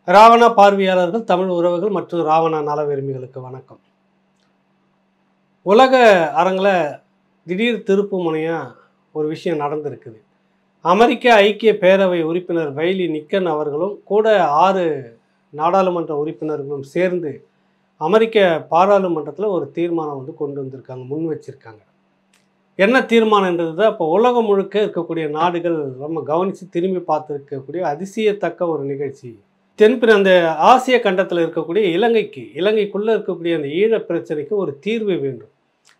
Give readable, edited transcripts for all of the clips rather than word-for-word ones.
ராவணா பார்வையாளர்கள், தமிழ் உறவுகள் மற்றும் ராவணா நல விரும்பிகளுக்கு வணக்கம். உலக அரங்கில் திடீர் திருப்பு முனையாக ஒரு விஷயம் நடந்திருக்குது. அமெரிக்க ஐக்கிய பேரவை உறுப்பினர் வைலி நிக்கன் அவர்களும் கூட 6 நாடாளுமன்ற உறுப்பினர்களும் சேர்ந்து அமெரிக்க பாராளுமன்றத்தில் ஒரு தீர்மானம் கொண்டு வந்திருக்காங்க, முன் வச்சிருக்காங்க. என்ன தீர்மானன்றது தான் இப்போ உலகம் முழுக்க இருக்கக்கூடிய நாடுகள் நம்ம கவனித்து திரும்பி பார்த்துருக்கக்கூடிய அதிசயத்தக்க ஒரு நிகழ்ச்சி. அந்த ஆசிய கண்டத்தில் இருக்கக்கூடிய இலங்கைக்குள்ளே இருக்கக்கூடிய அந்த ஈழ பிரச்சனைக்கு ஒரு தீர்வு வேண்டும்.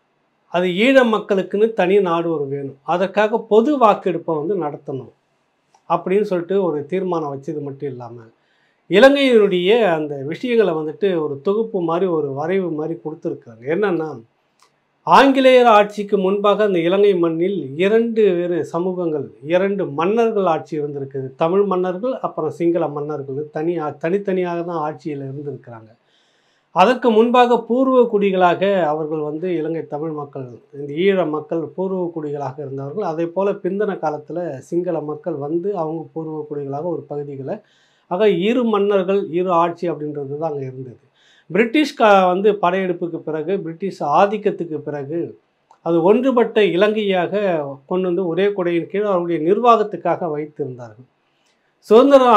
அது ஈழ மக்களுக்குன்னு தனி நாடு ஒரு வேணும். அதற்காக பொது வாக்கெடுப்பை நடத்தணும் அப்படின்னு சொல்லிட்டு ஒரு தீர்மானம் வச்சது மட்டும் இல்லாமல், இலங்கையினுடைய அந்த விஷயங்களை ஒரு தொகுப்பு மாதிரி, ஒரு வரைவு மாதிரி கொடுத்துருக்காங்க. என்னென்னா, ஆங்கிலேயர் ஆட்சிக்கு முன்பாக அந்த இலங்கை மண்ணில் 2 வேறு சமூகங்கள், 2 மன்னர்கள் ஆட்சி இருந்திருக்குது. தமிழ் மன்னர்கள், அப்புறம் சிங்கள மன்னர்கள் தனித்தனியாக தான் ஆட்சியில் இருந்திருக்கிறாங்க. அதற்கு முன்பாக பூர்வ குடிகளாக அவர்கள் இலங்கை தமிழ் மக்கள், இந்த ஈழ மக்கள் பூர்வ குடிகளாக இருந்தவர்கள். அதே போல் பிந்தின காலத்தில் சிங்கள மக்கள் அவங்க பூர்வ குடிகளாக ஒரு பகுதிகளை, ஆக 2 மன்னர்கள் 2 ஆட்சி அப்படின்றது தான் அங்கே இருந்தது. பிரிட்டிஷ் படையெடுப்புக்கு பிறகு, பிரிட்டிஷ் ஆதிக்கத்துக்கு பிறகு அது ஒன்றுபட்ட இலங்கையாக கொண்டு ஒரே கொடையின் கீழ் அவருடைய நிர்வாகத்துக்காக வைத்திருந்தார்கள். சுதந்திரம்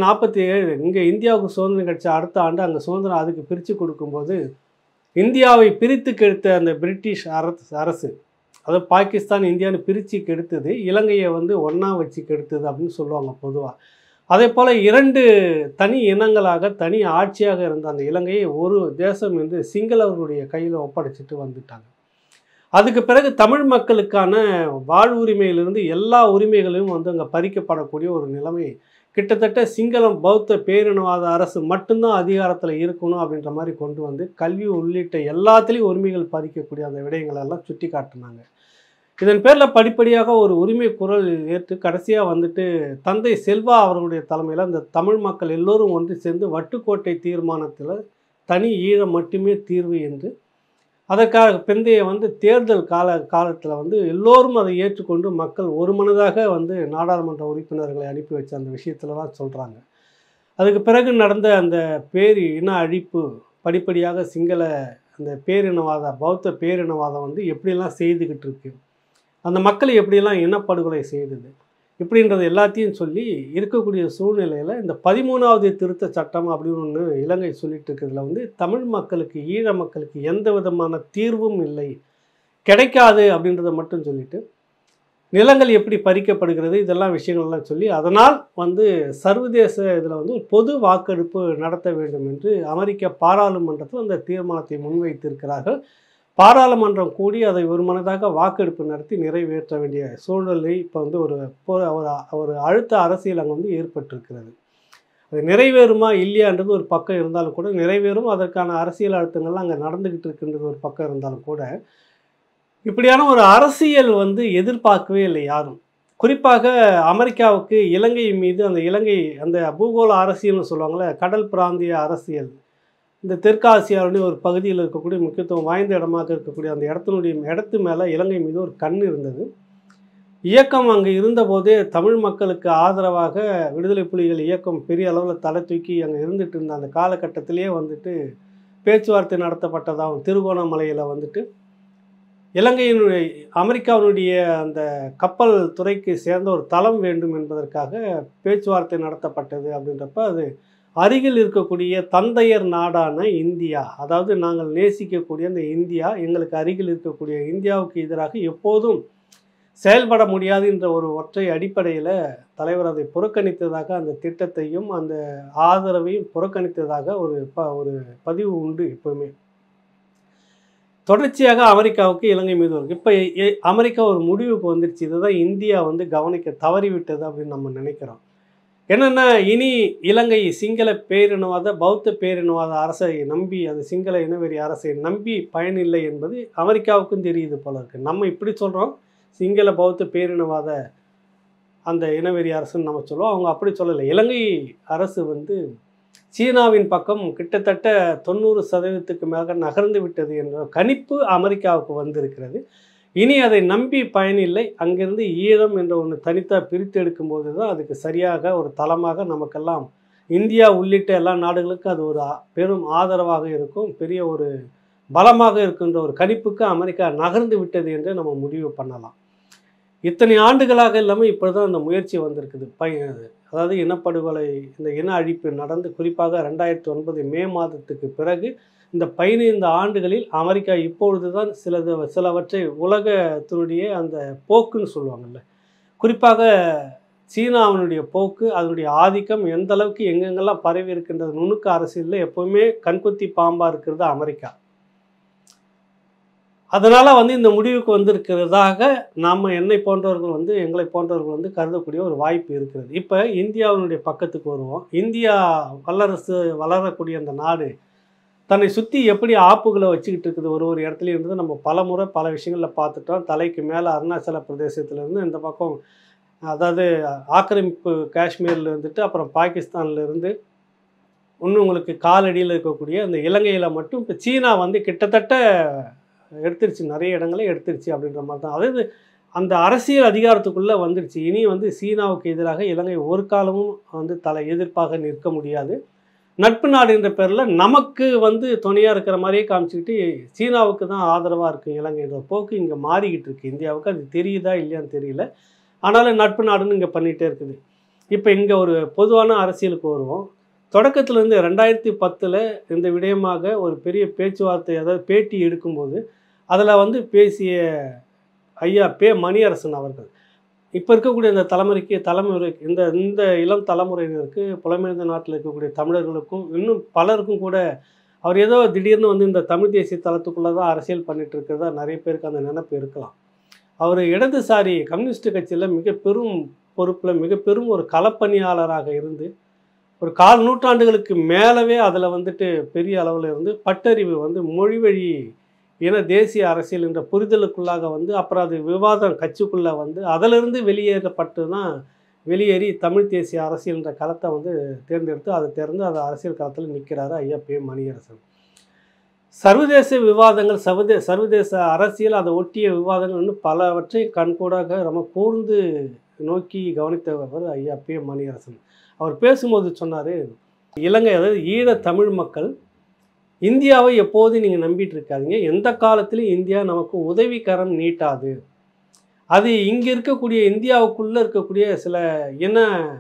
1947 இங்கே இந்தியாவுக்கு சுதந்திரம் கிடைச்ச அடுத்த ஆண்டு அங்கே சுதந்திரம் அதுக்கு பிரித்து கொடுக்கும்போது, இந்தியாவை பிரித்து கெடுத்த அந்த பிரிட்டிஷ் அரசு, அதாவது பாகிஸ்தான் இந்தியான்னு பிரித்து கெடுத்தது, இலங்கையை ஒன்றா வச்சு கெடுத்தது அப்படின்னு சொல்லுவாங்க பொதுவாக. அதே போல் 2 தனி இனங்களாக தனி ஆட்சியாக இருந்த அந்த இலங்கையை ஒரு தேசம் என்று சிங்களவர்களுடைய கையில் ஒப்படைச்சிட்டு வந்துட்டாங்க. அதுக்கு பிறகு தமிழ் மக்களுக்கான வாழ்வுரிமையிலிருந்து எல்லா உரிமைகளையும் அங்கே பறிக்கப்படக்கூடிய ஒரு நிலைமை, கிட்டத்தட்ட சிங்களம் பௌத்த பேரினவாத அரசு மட்டும்தான் அதிகாரத்தில் இருக்கணும் அப்படின்ற மாதிரி கொண்டு கல்வி உள்ளிட்ட எல்லாத்துலேயும் உரிமைகள் பறிக்கக்கூடிய அந்த விடயங்களெல்லாம் சுட்டி காட்டினாங்க. இதன் பேரில் படிப்படியாக ஒரு உரிமை குரல் ஏற்று கடைசியாக தந்தை செல்வா அவர்களுடைய தலைமையில் அந்த தமிழ் மக்கள் எல்லோரும் ஒன்று சேர்ந்து வட்டுக்கோட்டை தீர்மானத்தில் தனி ஈழம் மட்டுமே தீர்வு என்று, அதற்காக பிந்தைய தேர்தல் காலத்தில் எல்லோரும் அதை ஏற்றுக்கொண்டு மக்கள் ஒரு மனதாக நாடாளுமன்ற உறுப்பினர்களை அனுப்பி வச்ச அந்த விஷயத்தில் தான் சொல்கிறாங்க. அதுக்கு பிறகு நடந்த அந்த இன அழிப்பு படிப்படியாக சிங்கள அந்த பேரினவாத பௌத்த பேரினவாதம் எப்படியெல்லாம் செய்துக்கிட்டு இருக்கு, அந்த மக்களை எப்படியெல்லாம் இனப்படுகொலை செய்தது இப்படின்றது எல்லாத்தையும் சொல்லி இருக்கக்கூடிய சூழ்நிலையில் இந்த 13வது திருத்த சட்டம் அப்படின்னு ஒன்று இலங்கை சொல்லிட்டு இருக்கிறதுல தமிழ் மக்களுக்கு, ஈழ மக்களுக்கு எந்த விதமான தீர்வும் இல்லை, கிடைக்காது அப்படின்றத மட்டும் சொல்லிட்டு, நிலங்கள் எப்படி பறிக்கப்படுகிறது இதெல்லாம் விஷயங்கள்லாம் சொல்லி, அதனால் சர்வதேச இதில் ஒரு பொது வாக்கெடுப்பு நடத்த வேண்டும் என்று அமெரிக்க பாராளுமன்றத்தில் அந்த தீர்மானத்தை முன்வைத்திருக்கிறார்கள். பாராளுமன்றம் கூடி அதை ஒருமனதாக வாக்கெடுப்பு நடத்தி நிறைவேற்ற வேண்டிய சூழ்நிலை இப்போ ஒரு அழுத்த அரசியல் அங்கே ஏற்பட்டிருக்கிறது. அது நிறைவேறுமா இல்லையான்றது ஒரு பக்கம் இருந்தாலும் கூட, நிறைவேறும், அதற்கான அரசியல் அழுத்தங்கள்லாம் அங்கே நடந்துக்கிட்டு இருக்குன்றது ஒரு பக்கம் இருந்தாலும் கூட, இப்படியான ஒரு அரசியல் எதிர்பார்க்கவே இல்லை யாரும். குறிப்பாக அமெரிக்காவுக்கு இலங்கை மீது அந்த பூகோள அரசியல்னு சொல்லுவாங்களே, கடல் பிராந்திய அரசியல், இந்த தெற்காசியாவுடைய ஒரு பகுதியில் இருக்கக்கூடிய முக்கியத்துவம் வாய்ந்த இடமாக இருக்கக்கூடிய அந்த இடத்து மேலே இலங்கை மீது ஒரு கண் இருந்தது. இயக்கம் அங்கே இருந்தபோதே தமிழ் மக்களுக்கு ஆதரவாக விடுதலை புலிகள் இயக்கம் பெரிய அளவில் தலை தூக்கி அங்கே இருந்துட்டு இருந்த அந்த காலகட்டத்திலேயே பேச்சுவார்த்தை நடத்தப்பட்டதாகவும், திருகோணமலையில் இலங்கையினுடைய அமெரிக்காவினுடைய அந்த கப்பல் துறைக்கு சேர்ந்த ஒரு தளம் வேண்டும் என்பதற்காக பேச்சுவார்த்தை நடத்தப்பட்டது. அப்படின்றப்ப அது அருகில் இருக்கக்கூடிய தந்தையர் நாடான இந்தியா, அதாவது நாங்கள் நேசிக்கக்கூடிய அந்த இந்தியா, எங்களுக்கு அருகில் இருக்கக்கூடிய இந்தியாவுக்கு எதிராக எப்போதும் செயல்பட முடியாது என்ற ஒரு ஒற்றை அடிப்படையில் தலைவர் அதை புறக்கணித்ததாக, அந்த திட்டத்தையும் அந்த ஆதரவையும் புறக்கணித்ததாக ஒரு பதிவு உண்டு. எப்பவுமே தொடர்ச்சியாக அமெரிக்காவுக்கு இலங்கை மீது இருக்கு. இப்போ அமெரிக்கா ஒரு முடிவுக்கு வந்துருச்சு, இதுதான் இந்தியா கவனிக்க தவறிவிட்டது அப்படின்னு நம்ம நினைக்கிறோம். என்னென்னா, இனி இலங்கை சிங்கள பேரினவாத பௌத்த பேரினவாத அரசை நம்பி, அது சிங்கள இனவெறி அரசை நம்பி பயனில்லை என்பது அமெரிக்காவுக்கும் தெரியுது போல இருக்குது. நம்ம இப்படி சொல்கிறோம், சிங்கள பௌத்த பேரினவாத அந்த இனவெறி அரசுன்னு நம்ம சொல்லுவோம், அவங்க அப்படி சொல்லலை. இலங்கை அரசு சீனாவின் பக்கம் கிட்டத்தட்ட 90% மேலே நகர்ந்து விட்டது என்ற கணிப்பு அமெரிக்காவுக்கு வந்திருக்கிறது. இனி அதை நம்பி பயனில்லை, அங்கிருந்து ஈழம் என்ற ஒன்று தனித்தாக பிரித்து எடுக்கும்போது தான் அதுக்கு சரியாக ஒரு தளமாக நமக்கெல்லாம் இந்தியா உள்ளிட்ட எல்லா நாடுகளுக்கும் அது ஒரு பெரும் ஆதரவாக இருக்கும், பெரிய ஒரு பலமாக இருக்கின்ற ஒரு கணிப்புக்கு அமெரிக்கா நகர்ந்து விட்டது என்று நம்ம முடிவு பண்ணலாம். இத்தனை ஆண்டுகளாக இல்லாமல் இப்போ தான் அந்த முயற்சி வந்திருக்குது. அதாவது இனப்படுகொலை, இந்த இன அழிப்பு நடந்து குறிப்பாக 2009 மே மாதத்துக்கு பிறகு இந்த 15 ஆண்டுகளில் அமெரிக்கா இப்பொழுது தான் சிலவற்றை உலகத்தினுடைய அந்த போக்குன்னு சொல்லுவாங்கள்ல, குறிப்பாக சீனாவினுடைய போக்கு, அதனுடைய ஆதிக்கம் எந்த அளவுக்கு எங்கெங்கெல்லாம் பரவி இருக்கின்றது, நுணுக்க அரசியலில் எப்போவுமே கண்கொத்தி பாம்பாக இருக்கிறது அமெரிக்கா. அதனால் வந்து இந்த முடிவுக்கு வந்திருக்கிறதாக எங்களை போன்றவர்கள் கருதக்கூடிய ஒரு வாய்ப்பு இருக்கிறது. இப்போ இந்தியாவினுடைய பக்கத்துக்கு வருவோம். இந்தியா வல்லரசு வளரக்கூடிய அந்த நாடு தன்னை சுற்றி எப்படி ஆப்புகளை வச்சுக்கிட்டு இருக்குது ஒரு இடத்துல இருந்து நம்ம பல பல விஷயங்களில் பார்த்துட்டோம். தலைக்கு மேலே அருணாச்சல பிரதேசத்துலேருந்து இந்த பக்கம், அதாவது ஆக்கிரமிப்பு காஷ்மீரில் இருந்துட்டு அப்புறம் பாகிஸ்தான்லேருந்து இன்னும் உங்களுக்கு காலடியில் இருக்கக்கூடிய அந்த இலங்கையில் மட்டும் இப்போ சீனா வந்து கிட்டத்தட்ட எடுத்துருச்சு, நிறைய இடங்களே எடுத்துருச்சு அப்படின்ற மாதிரி தான். அதாவது அந்த அரசியல் அதிகாரத்துக்குள்ளே வந்துடுச்சு. இனி வந்து சீனாவுக்கு எதிராக இலங்கை ஒரு காலமும் வந்து எதிர்ப்பாக நிற்க முடியாது. நட்பு நாடு என்ற பேரில் நமக்கு வந்து துணையாக இருக்கிற மாதிரியே காமிச்சிக்கிட்டு சீனாவுக்கு தான் ஆதரவாக இருக்குது இலங்கைன்ற போக்கு இங்கே மாறிக்கிட்டு இருக்குது. இந்தியாவுக்கு அது தெரியுதா இல்லையான்னு தெரியல. ஆனாலும் நட்பு நாடுன்னு இங்கே பண்ணிகிட்டே இருக்குது. இப்போ இங்கே ஒரு பொதுவான அரசியலுக்கு வருவோம். தொடக்கத்திலேருந்து 2010 இந்த விடயமாக ஒரு பெரிய பேச்சுவார்த்தை, அதாவது பேட்டி எடுக்கும்போது அதில் வந்து பேசிய ஐயா மணியரசன் அவர்கள், இப்போ இருக்கக்கூடிய இந்த தலைமுறை இந்த இளம் தலைமுறையினருக்கு, புலம்பெயர்ந்த நாட்டில் இருக்கக்கூடிய தமிழர்களுக்கும் இன்னும் பலருக்கும் கூட அவர் ஏதோ திடீர்னு வந்து இந்த தமிழ் தேசிய தளத்துக்குள்ளே தான் அரசியல் பண்ணிட்டு இருக்கிறதா நிறைய பேருக்கு அந்த நினைப்பு இருக்கலாம். அவர் இடதுசாரி கம்யூனிஸ்ட் கட்சியில் மிக பெரும் பொறுப்பில் மிக பெரும் ஒரு களப்பணியாளராக இருந்து ஒரு 1/4 நூற்றாண்டுகளுக்கு மேலவே அதில் வந்துட்டு பெரிய அளவில் இருந்து பட்டறிவு வந்து மொழிவழி தேசிய அரசியல் என்ற புரிதலுக்குள்ளாக வந்து அப்புறம் அது விவாதம் கட்சிக்குள்ளே வந்து அதிலிருந்து வெளியேறி தமிழ் தேசிய அரசியல் என்ற களத்தை வந்து தேர்ந்தெடுத்து அதை அது அரசியல் களத்தில் நிற்கிறாரு ஐயா மணியரசன். சர்வதேச விவாதங்கள், சர்வதேச அரசியல், அதை ஒட்டிய விவாதங்கள் இன்னும் பலவற்றை கண்கூடாக ரொம்ப கூர்ந்து நோக்கி கவனித்தவர் ஐயா மணியரசன். அவர் பேசும்போது சொன்னார், இலங்கை, அதாவது ஈழ தமிழ் மக்கள் இந்தியாவை எப்போதும் நீங்கள் நம்பிட்டு இருக்காதீங்க, எந்த காலத்திலும் இந்தியா நமக்கு உதவிக்கரம் நீட்டாது. அது இங்கே இருக்கக்கூடிய இந்தியாவுக்குள்ளே இருக்கக்கூடிய சில இன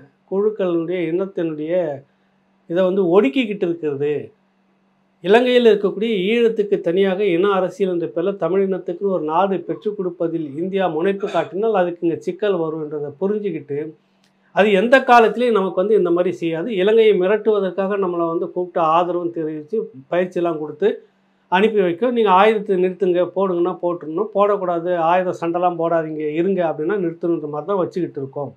இனத்தினுடைய இதை வந்து ஒடுக்கிக்கிட்டு இருக்கிறது. இலங்கையில் இருக்கக்கூடிய ஈழத்துக்கு தனியாக இன அரசியல் என்ற பேரில் தமிழ் இனத்துக்குன்னு ஒரு நாடு பெற்றுக் கொடுப்பதில் இந்தியா முனைப்பு காட்டினால் அதுக்கு இங்கே சிக்கல் வரும் என்றதை புரிஞ்சுக்கிட்டு அது எந்த காலத்திலையும் நமக்கு வந்து இந்த மாதிரி செய்யாது. இலங்கையை மிரட்டுவதற்காக நம்மளை வந்து கூப்பிட்டு ஆதரவும் தெரிவித்து பயிற்சியெல்லாம் கொடுத்து அனுப்பி வைக்கும். நீங்கள் ஆயுதத்தை நிறுத்துங்க, போடுங்கன்னா போட்டுடணும், போடக்கூடாது, ஆயுத சண்டைலாம் போடாதீங்க, இருங்க அப்படின்னா நிறுத்தணுன்ற மாதிரி தான் வச்சுக்கிட்டு இருக்கோம்.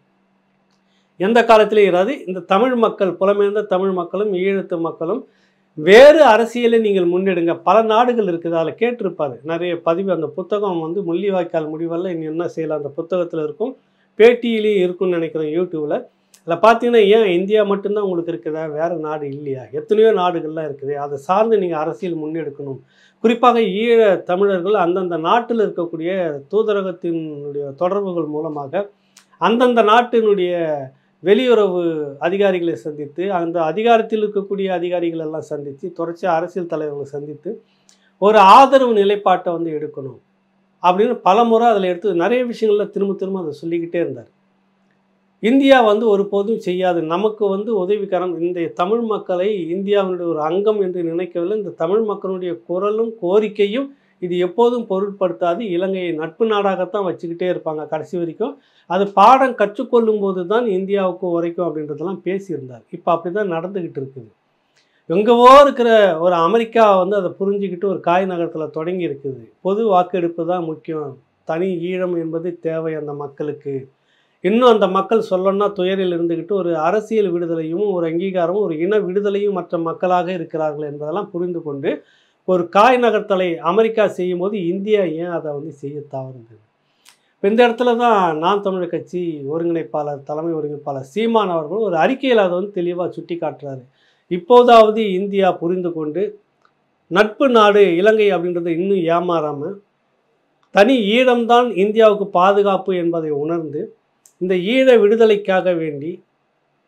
எந்த காலத்திலையும் இராது. இந்த தமிழ் மக்கள், புலம்பெயர்ந்த தமிழ் மக்களும் ஈழத்து மக்களும் வேறு அரசியலை நீங்கள் முன்னெடுங்க. பல நாடுகள் இருக்குது, அதில் கேட்டிருப்பார் நிறைய பதிவு. அந்த புத்தகம் வந்து முள்ளிவாய்க்கால் முடிவெல்லாம் இன்னும் என்ன செய்யலாம் அந்த புத்தகத்தில் இருக்கும், பேட்டியிலேயே இருக்குன்னு நினைக்கிறேன் யூடியூப்பில். அதில் பார்த்தீங்கன்னா ஏன் இந்தியா மட்டும்தான் உங்களுக்கு இருக்குதா, வேறு நாடு இல்லையா, எத்தனையோ நாடுகள்லாம் இருக்குது, அதை சார்ந்து நீங்கள் அரசியல் முன்னெடுக்கணும். குறிப்பாக ஈழ தமிழர்கள் அந்தந்த நாட்டில் இருக்கக்கூடிய தூதரகத்தினுடைய தொடர்புகள் மூலமாக அந்தந்த நாட்டினுடைய வெளியுறவு அதிகாரிகளை சந்தித்து, அந்த அதிகாரத்தில் இருக்கக்கூடிய அதிகாரிகள் எல்லாம் சந்தித்து, தொடர்ச்சியாக அரசியல் தலைவர்களை சந்தித்து ஒரு ஆதரவு நிலைப்பாட்டை வந்து எடுக்கணும் அப்படின்னு பல முறை அதில் எடுத்து நிறைய விஷயங்களில் திரும்ப அதை சொல்லிக்கிட்டே இருந்தார். இந்தியா வந்து ஒருபோதும் செய்யாது, நமக்கு வந்து உதவிக்கரம், இந்த தமிழ் மக்களை இந்தியாவினுடைய ஒரு அங்கம் என்று நினைக்கவில்லை, இந்த தமிழ் மக்களுடைய குரலும் கோரிக்கையும் இது எப்போதும் பொருட்படுத்தாது, இலங்கையை நட்பு நாடாகத்தான் வச்சுக்கிட்டே இருப்பாங்க கடைசி வரைக்கும், அது பாடம் கற்றுக்கொள்ளும் போது தான் இந்தியாவுக்கு உரைக்கும் அப்படின்றதெல்லாம் பேசியிருந்தார். இப்போ அப்படி தான் நடந்துக்கிட்டு இருக்குது. எங்கேவோ இருக்கிற ஒரு அமெரிக்கா வந்து அதை புரிஞ்சுக்கிட்டு ஒரு காய் நகரத்தில் தொடங்கி இருக்குது. பொது வாக்கெடுப்பு தான் முக்கியம், தனி ஈழம் என்பது தேவை அந்த மக்களுக்கு, இன்னும் அந்த மக்கள் சொல்லணும்னா துயரில் இருந்துக்கிட்டு ஒரு அரசியல் விடுதலையும் ஒரு அங்கீகாரமும் ஒரு இன விடுதலையும் மற்ற மக்களாக இருக்கிறார்கள் என்பதெல்லாம் புரிந்து கொண்டு ஒரு காய் நகர்த்தலை அமெரிக்கா செய்யும் போது இந்தியா ஏன் அதை வந்து செய்ய தவறுது? இப்போ இந்த இடத்துல தான் நாம் தமிழர் கட்சி ஒருங்கிணைப்பாளர், தலைமை ஒருங்கிணைப்பாளர் சீமான் அவர்கள் ஒரு அறிக்கையில் அதை வந்து தெளிவாக சுட்டி காட்டுறாரு. இப்போதாவது இந்தியா புரிந்து கொண்டு நட்பு நாடு இலங்கை அப்படின்றத இன்னும் ஏமாறாமல் தனி ஈழம்தான் இந்தியாவுக்கு பாதுகாப்பு என்பதை உணர்ந்து இந்த ஈழ விடுதலைக்காக வேண்டி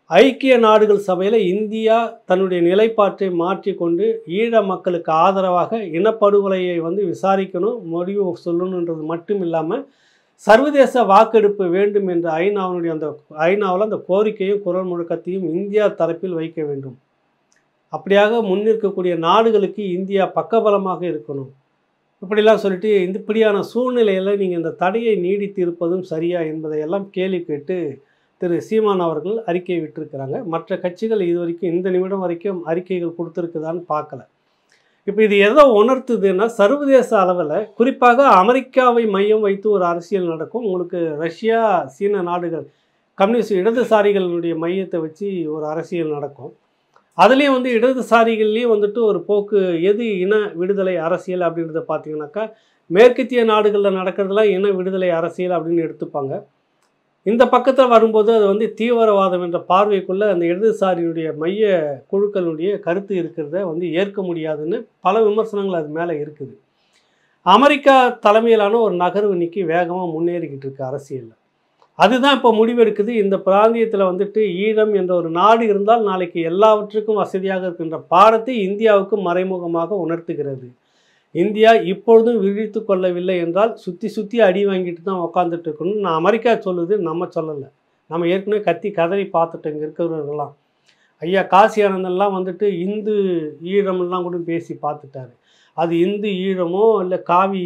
ஐக்கிய நாடுகள் சபையில் இந்தியா தன்னுடைய நிலைப்பாட்டை மாற்றிக்கொண்டு ஈழ மக்களுக்கு ஆதரவாக இனப்படுகொலையை வந்து விசாரிக்கணும், முடிவு சொல்லணுன்றது மட்டும் இல்லாமல் சர்வதேச வாக்கெடுப்பு வேண்டும் என்ற ஐநாவில் அந்த கோரிக்கையும் குரல் முழக்கத்தையும் இந்தியா தரப்பில் வைக்க வேண்டும். அப்படியாக முன்னிற்கக்கூடிய நாடுகளுக்கு இந்தியா பக்கபலமாக இருக்கணும். இப்படிலாம் சொல்லிட்டு இப்படியான சூழ்நிலையில் நீங்கள் இந்த தடையை நீடித்து இருப்பதும் சரியா என்பதையெல்லாம் கேள்வி கேட்டு திரு சீமான் அவர்கள் அறிக்கை விட்டிருக்கிறாங்க. மற்ற கட்சிகள் இது வரைக்கும் இந்த நிமிடம் வரைக்கும் அறிக்கைகள் கொடுத்துருக்குதான்னு பார்க்கல. இப்போ இது எதை உணர்த்துதுன்னா, சர்வதேச அளவில் குறிப்பாக அமெரிக்காவை மையம் வைத்து ஒரு அரசியல் நடக்கும். உங்களுக்கு ரஷ்யா, சீன நாடுகள் கம்யூனிஸ்ட் இடதுசாரிகளுடைய மையத்தை வச்சு ஒரு அரசியல் நடக்கும். அதுலேயும் வந்து இடதுசாரிகள்லேயும் வந்துட்டு ஒரு போக்கு, எது இன விடுதலை அரசியல் அப்படின்றத பார்த்தீங்கன்னாக்கா, மேற்கத்திய நாடுகளில் நடக்கிறதுலாம் இன விடுதலை அரசியல் அப்படின்னு எடுத்துப்பாங்க. இந்த பக்கத்தில் வரும்போது அது வந்து தீவிரவாதம் என்ற பார்வைக்குள்ளே அந்த இடதுசாரியுடைய மைய குழுக்களுடைய கருத்து இருக்கிறத வந்து ஏற்க முடியாதுன்னு பல விமர்சனங்கள் அது மேலே இருக்குது. அமெரிக்கா தலைமையிலான ஒரு நகர்வு இன்னைக்கு வேகமாக முன்னேறிக்கிட்டு இருக்கு அரசியலில். அதுதான் இப்போ முடிவெடுக்குது. இந்த பிராந்தியத்தில் வந்துட்டு ஈழம் என்ற ஒரு நாடு இருந்தால் நாளைக்கு எல்லாவற்றுக்கும் வசதியாக இருக்கின்ற பாடத்தை இந்தியாவுக்கு மறைமுகமாக உணர்த்துகிறது. இந்தியா இப்பொழுதும் விழித்து கொள்ளவில்லை என்றால் சுற்றி சுற்றி அடி வாங்கிட்டு தான் உக்காந்துட்டு இருக்கணும். நான் அமெரிக்கா சொல்லுது, நம்ம சொல்லலை. நம்ம ஏற்கனவே கத்தி கதறி பார்த்துட்டோம். இங்கே இருக்கிறவர்கள்லாம் ஐயா காசி ஆனந்தெல்லாம் வந்துட்டு இந்து ஈழமெல்லாம் கூட பேசி பார்த்துட்டாரு. அது இந்து ஈழமோ இல்லை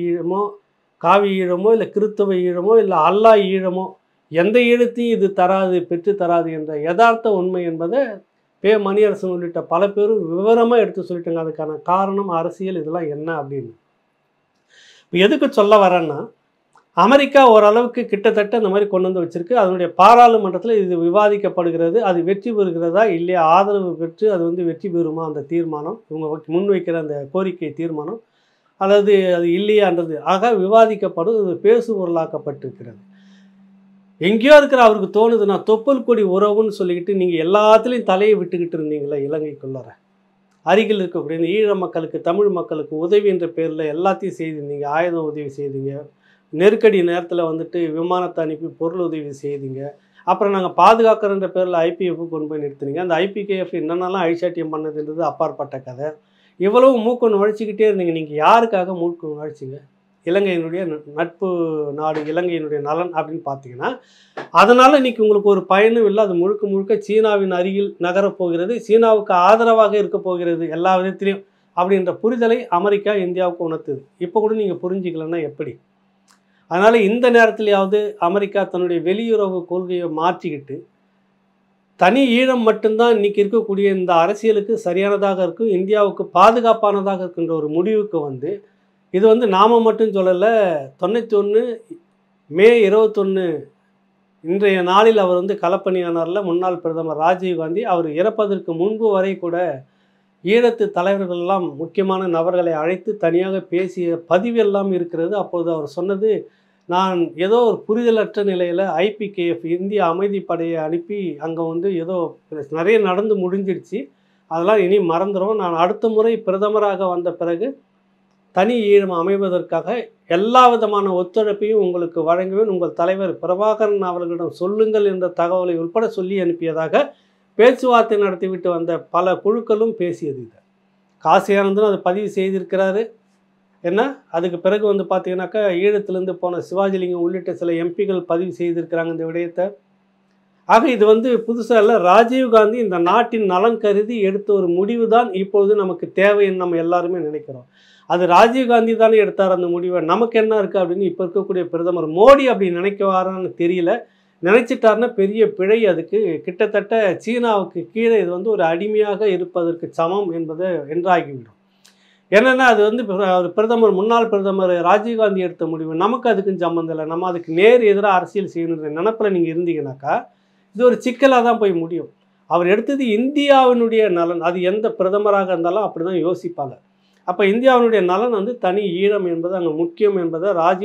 காவி ஈழமோ இல்லை கிறித்தவ ஈழமோ இல்லை அல்லா ஈழமோ, எந்த ஈழத்தையும் இது தராது, பெற்று தராது என்ற யதார்த்த உண்மை என்பதை மணியரசன் உள்ளிட்ட பல பேரும் விவரமாக எடுத்து சொல்லிட்டாங்க. அதுக்கான காரணம் அரசியல் இதெல்லாம் என்ன அப்படின்னு. இப்போ எதுக்கு சொல்ல வரேன்னா, அமெரிக்கா ஓரளவுக்கு கிட்டத்தட்ட இந்த மாதிரி கொண்டு வந்து வச்சிருக்கு. அதனுடைய பாராளுமன்றத்தில் இது விவாதிக்கப்படுகிறது. அது வெற்றி பெறுகிறதா இல்லையா, ஆதரவு பெற்று அது வந்து வெற்றி பெறுமா அந்த தீர்மானம், இவங்க முன்வைக்கிற அந்த கோரிக்கை தீர்மானம், அல்லது அது இல்லையான்றது ஆக விவாதிக்கப்படும், இது பேசுபொருளாக்கப்பட்டிருக்கிறது. எங்கேயோ இருக்கிற அவருக்கு தோணுது, நான் தொப்புள் கொடி உறவுன்னு சொல்லிக்கிட்டு நீங்கள் எல்லாத்துலேயும் தலையை விட்டுக்கிட்டு இருந்தீங்களே இலங்கைக்குள்ளார. அருகில் இருக்கக்கூடிய இந்த ஈழ மக்களுக்கு, தமிழ் மக்களுக்கு உதவி என்ற பேரில் எல்லாத்தையும் செய்திருந்தீங்க. ஆயுத உதவி செய்தீங்க, நெருக்கடி நேரத்தில் வந்துட்டு விமானத்தை அனுப்பி பொருள் உதவி செய்தீங்க. அப்புறம் நாங்கள் பாதுகாக்கிறன்ற பேரில் ஐபிஎஃப் கொண்டு போய் நிறுத்துனீங்க. அந்த ஐபிகேஎஃப் என்னென்னலாம் அழிச்சாட்டியம் பண்ணதுன்றது அப்பாற்பட்ட கதை. இவ்வளவு மூக்கு நுழைச்சிக்கிட்டே இருந்தீங்க. நீங்கள் யாருக்காக மூக்கு நுழைச்சிங்க? இலங்கையினுடைய நட்பு நாடு, இலங்கையினுடைய நலன் அப்படின்னு பார்த்தீங்கன்னா, அதனால் இன்றைக்கி உங்களுக்கு ஒரு பயனும் இல்லை. அது முழுக்க முழுக்க சீனாவின் அருகில் நகரப்போகிறது, சீனாவுக்கு ஆதரவாக இருக்க போகிறது எல்லா விதத்திலையும் அப்படின்ற புரிதலை அமெரிக்கா இந்தியாவுக்கு உணர்த்துது. இப்போ கூட நீங்கள் புரிஞ்சிக்கலன்னா எப்படி? அதனால் இந்த நேரத்திலேயாவது அமெரிக்கா தன்னுடைய வெளியுறவு கொள்கையை மாற்றிக்கிட்டு, தனி ஈழம் மட்டும்தான் இன்றைக்கி இருக்கக்கூடிய இந்த அரசியலுக்கு சரியானதாக இருக்கும், இந்தியாவுக்கு பாதுகாப்பானதாக இருக்கின்ற ஒரு முடிவுக்கு வந்து, இது வந்து நாம் மட்டும் சொல்லலை. 91 மே 21 இன்றைய நாளில் அவர் வந்து களப்பணியானார்ல முன்னாள் பிரதமர் ராஜீவ்காந்தி. அவர் இறப்பதற்கு முன்பு வரை கூட ஈழத்து தலைவர்களெல்லாம் முக்கியமான நபர்களை அழைத்து தனியாக பேசிய பதிவெல்லாம் இருக்கிறது. அப்போது அவர் சொன்னது, நான் ஏதோ ஒரு புரிதலற்ற நிலையில் ஐபிகேஎஃப் இந்திய அமைதிப்படையை அனுப்பி அங்கே வந்து ஏதோ நிறைய நடந்து முடிஞ்சிடுச்சு, அதெல்லாம் இனி மறந்துடும். நான் அடுத்த முறை பிரதமராக வந்த பிறகு தனி ஈழம் அமைவதற்காக எல்லா விதமான ஒத்துழைப்பையும் உங்களுக்கு வழங்குவேன், உங்கள் தலைவர் பிரபாகரன் அவர்களிடம் சொல்லுங்கள் என்ற தகவலை உட்பட சொல்லி அனுப்பியதாக பேச்சுவார்த்தை நடத்திவிட்டு வந்த பல குழுக்களும் பேசியது. இதை காசி ஆனந்தனும் அதை பதிவு செய்திருக்கிறாரு. என்ன அதுக்கு பிறகு வந்து பார்த்தீங்கன்னாக்கா ஈழத்திலேருந்து போன சிவாஜிலிங்கம் உள்ளிட்ட சில எம்பிகள் பதிவு செய்திருக்கிறாங்க இந்த விடயத்தை. ஆக இது வந்து புதுசாக இல்லை. ராஜீவ்காந்தி இந்த நாட்டின் நலன் கருதி எடுத்த ஒரு முடிவு தான் இப்பொழுது நமக்கு தேவைன்னு நம்ம எல்லாருமே நினைக்கிறோம். அது ராஜீவ்காந்தி தானே எடுத்தார் அந்த முடிவை, நமக்கு என்ன இருக்குது அப்படின்னு இப்போ இருக்கக்கூடிய பிரதமர் மோடி அப்படி நினைக்கவாரான்னு தெரியல. நினைச்சிட்டாருன்னா பெரிய பிழை. அதுக்கு கிட்டத்தட்ட சீனாவுக்கு கீழே இது வந்து ஒரு அடிமையாக இருப்பதற்கு சமம் என்பதை என்றாகிவிடும். என்னென்னா அது வந்து முன்னாள் பிரதமர் ராஜீவ்காந்தி எடுத்த முடிவு, நமக்கு அதுக்கும் சம்மந்தம் இல்லை. நம்ம அதுக்கு நேர் எதிராக அரசியல் செய்யணுன்ற நினப்பில் நீங்கள் இருந்தீங்கன்னாக்கா இது ஒரு சிக்கலாக தான் போய் முடியும். அவர் எடுத்தது இந்தியாவினுடைய நலன். அது எந்த பிரதமராக இருந்தாலும் அப்படி தான் யோசிப்பாங்க. அப்போ இந்தியாவினுடைய நலன் வந்து தனி ஈழம் என்பது அங்கே முக்கியம் என்பதை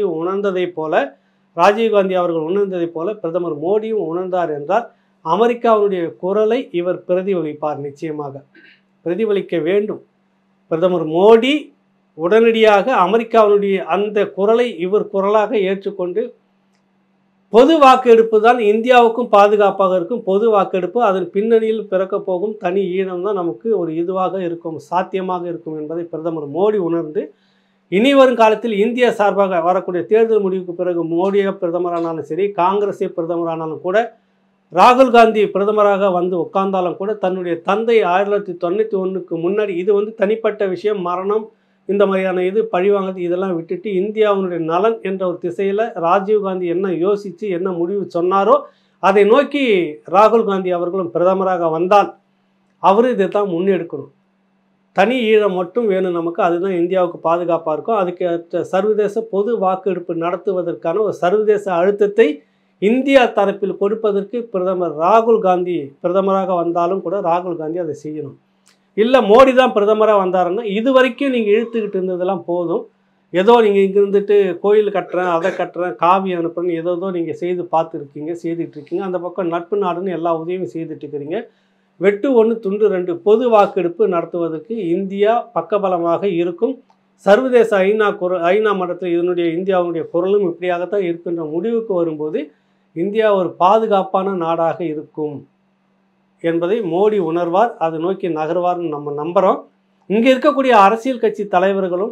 ராஜீவ்காந்தி அவர்கள் உணர்ந்ததை போல பிரதமர் மோடியும் உணர்ந்தார் என்றால் அமெரிக்காவுடைய குரலை இவர் பிரதிபலிப்பார். நிச்சயமாக பிரதிபலிக்க வேண்டும். பிரதமர் மோடி உடனடியாக அமெரிக்காவினுடைய அந்த குரலை இவர் குரலாக ஏற்றுக்கொண்டு பொது வாக்கெடுப்பு தான் இந்தியாவுக்கும் பாதுகாப்பாக இருக்கும். பொது வாக்கெடுப்பு அதன் பின்னணியில் பிறக்கப் போகும் தனி ஈழம் தான் நமக்கு ஒரு இதுவாக இருக்கும், சாத்தியமாக இருக்கும் என்பதை பிரதமர் மோடி உணர்ந்து இனி வரும் காலத்தில் இந்தியா சார்பாக வரக்கூடிய தேர்தல் முடிவுக்கு பிறகு மோடியே பிரதமரானாலும் சரி, காங்கிரஸே பிரதமரானாலும் கூட, ராகுல் காந்தி பிரதமராக வந்து உட்கார்ந்தாலும் கூட தன்னுடைய தந்தை 1991க்கு முன்னாடி இது வந்து தனிப்பட்ட விஷயம், மரணம், இந்த மாதிரியான இது பழிவாங்கிறது இதெல்லாம் விட்டுட்டு இந்தியாவினுடைய நலன் என்ற ஒரு திசையில் ராஜீவ்காந்தி என்ன யோசித்து என்ன முடிவு சொன்னாரோ அதை நோக்கி ராகுல் காந்தி அவர்களும் பிரதமராக வந்தால் அவர் இதை தான் முன்னெடுக்கணும். தனி ஈழம் மட்டும் வேணும் நமக்கு, அதுதான் இந்தியாவுக்கு பாதுகாப்பாக இருக்கும். அதுக்கு சர்வதேச பொது வாக்கெடுப்பு நடத்துவதற்கான ஒரு சர்வதேச அழுத்தத்தை இந்தியா தரப்பில் கொடுப்பதற்கு பிரதமர் ராகுல் காந்தி பிரதமராக வந்தாலும் கூட ராகுல் காந்தி அதை செய்யணும். இல்லை மோடி தான் பிரதமராக வந்தாருன்னா இது வரைக்கும் நீங்கள் இழுத்துக்கிட்டு இருந்ததெல்லாம் போதும். ஏதோ நீங்கள் இங்கே இருந்துட்டு கோயில் கட்டுறேன், அதை கட்டுறேன், காவி அனுப்புறேன்னு ஏதோ நீங்கள் செய்து பார்த்துருக்கீங்க, செய்துட்டு இருக்கீங்க. அந்த பக்கம் நட்பு நாடுன்னு எல்லா உதவியும் செய்துட்டு இருக்கிறீங்க. வெட்டு 1 துண்டு 2 பொது வாக்கெடுப்பு நடத்துவதற்கு இந்தியா பக்கபலமாக இருக்கும். சர்வதேச ஐநா மன்றத்தில் இதனுடைய இந்தியாவுடைய குரலும் இப்படியாகத்தான் இருக்கின்ற முடிவுக்கு வரும்போது இந்தியா ஒரு பாதுகாப்பான நாடாக இருக்கும் என்பதை மோடி உணர்வார். அதை நோக்கி நகர்வார்னு நம்ம நம்புகிறோம். இங்கே இருக்கக்கூடிய அரசியல் கட்சி தலைவர்களும்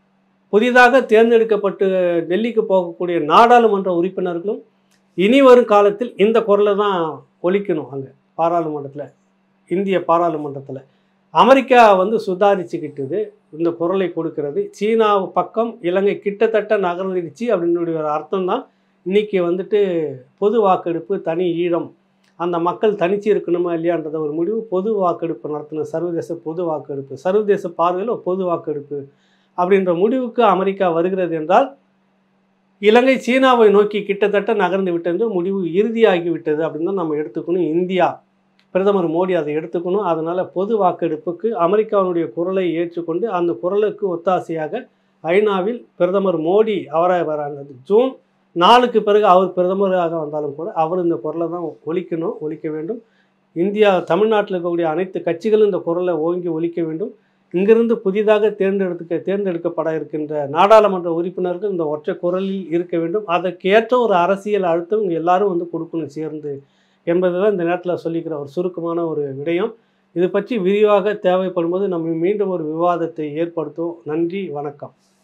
புதிதாக தேர்ந்தெடுக்கப்பட்டு டெல்லிக்கு போகக்கூடிய நாடாளுமன்ற உறுப்பினர்களும் இனி வரும் காலத்தில் இந்த குரலை தான் ஒலிக்கணும். அங்கே பாராளுமன்றத்தில், இந்திய பாராளுமன்றத்தில் அமெரிக்கா வந்து சுதாரிச்சுக்கிட்டது, இந்த குரலை கொடுக்கிறது. சீனா பக்கம் இலங்கை கிட்டத்தட்ட நகர்ந்துடுச்சு அப்படின்னுடைய ஒரு அர்த்தம் தான் இன்றைக்கி வந்துட்டு பொது வாக்கெடுப்பு தனி ஈழம், அந்த மக்கள் தனிச்சு இருக்கணுமா இல்லையான்றத ஒரு முடிவு பொது வாக்கெடுப்பு நடத்தணும். சர்வதேச பொது வாக்கெடுப்பு, சர்வதேச பார்வையில் பொது வாக்கெடுப்பு அப்படின்ற முடிவுக்கு அமெரிக்கா வருகிறது என்றால் இலங்கை சீனாவை நோக்கி கிட்டத்தட்ட நகர்ந்து விட்டது, முடிவு இறுதியாகிவிட்டது அப்படின்னு தான் நம்ம எடுத்துக்கணும். இந்தியா பிரதமர் மோடி அதை எடுத்துக்கணும். அதனால் பொது வாக்கெடுப்புக்கு அமெரிக்காவினுடைய குரலை ஏற்றுக்கொண்டு அந்த குரலுக்கு ஒத்தாசையாக ஐநாவில் பிரதமர் மோடி அவரை ஜூன் 4க்கு பிறகு அவர் பிரதமராக வந்தாலும் கூட அவர் இந்த குரலை தான் ஒலிக்க வேண்டும். இந்தியா தமிழ்நாட்டில் இருக்கக்கூடிய அனைத்து கட்சிகளும் இந்த குரலை ஓங்கி ஒலிக்க வேண்டும். இங்கிருந்து புதிதாக தேர்ந்தெடுக்கப்பட இருக்கின்ற நாடாளுமன்ற உறுப்பினர்கள் இந்த ஒற்றை குரலில் இருக்க வேண்டும். அதற்கேற்ற ஒரு அரசியல் அழுத்தம் இங்கே எல்லாரும் வந்து கொடுக்கணும் சேர்ந்து என்பது தான் இந்த நேரத்தில் சொல்லிக்கிற ஒரு சுருக்கமான ஒரு விடயம். இது பற்றி விரிவாக தேவைப்படும் போது நம்ம மீண்டும் ஒரு விவாதத்தை ஏற்படுத்துவோம். நன்றி, வணக்கம்.